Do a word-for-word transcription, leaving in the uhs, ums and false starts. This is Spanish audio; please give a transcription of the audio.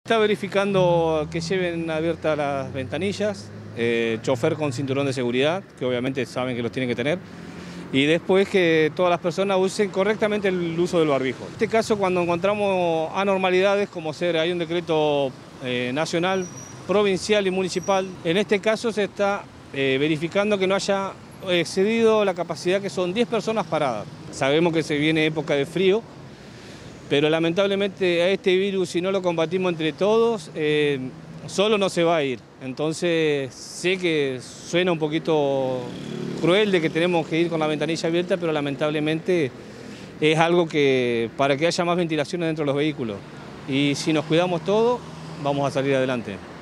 Está verificando que lleven abiertas las ventanillas, eh, chofer con cinturón de seguridad, que obviamente saben que los tienen que tener, y después que todas las personas usen correctamente el uso del barbijo. En este caso, cuando encontramos anormalidades, como ser, hay un decreto eh, nacional, provincial y municipal, en este caso se está eh, verificando que no haya excedido la capacidad, que son diez personas paradas. Sabemos que se viene época de frío, pero lamentablemente a este virus, si no lo combatimos entre todos, eh, solo no se va a ir. Entonces sé que suena un poquito cruel de que tenemos que ir con la ventanilla abierta, pero lamentablemente es algo que para que haya más ventilación dentro de los vehículos. Y si nos cuidamos todos, vamos a salir adelante.